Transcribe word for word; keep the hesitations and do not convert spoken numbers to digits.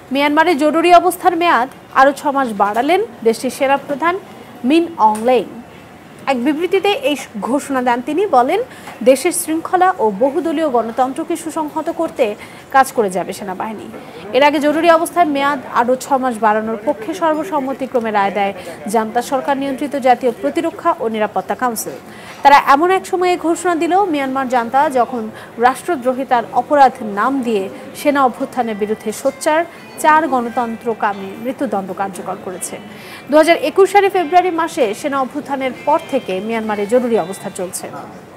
মিয়ানমারে জরুরি অবস্থার মেয়াদ আরও ছ মাস বাড়ালেন দেশটির সেনাপ্রধান মিন অং হ্লেইং। এক বিবৃতিতে এই ঘোষণা দেন তিনি। বলেন, দেশের শৃঙ্খলা ও বহুদলীয় গণতন্ত্রকে সুসংহত করতে কাজ করে যাবে সেনাবাহিনী। এর আগে জরুরি অবস্থার মেয়াদ আরও ছ মাস বাড়ানোর পক্ষে সর্বসম্মতিক্রমে রায় দেয় জান্তা সরকার নিয়ন্ত্রিত জাতীয় প্রতিরক্ষা ও নিরাপত্তা কাউন্সিল। তারা এমন এক সময়ে ঘোষণা দিল, মিয়ানমার জান্তা যখন রাষ্ট্রদ্রোহিতার অপরাধ নাম দিয়ে সেনা অভ্যুত্থানের বিরুদ্ধে সোচ্চার চার গণতন্ত্রকামী মৃত্যুদণ্ড কার্যকর করেছে। দু হাজার একুশ সালে ফেব্রুয়ারি মাসে সেনা অভ্যুত্থানের পর থেকে মিয়ানমারে জরুরি অবস্থা চলছে।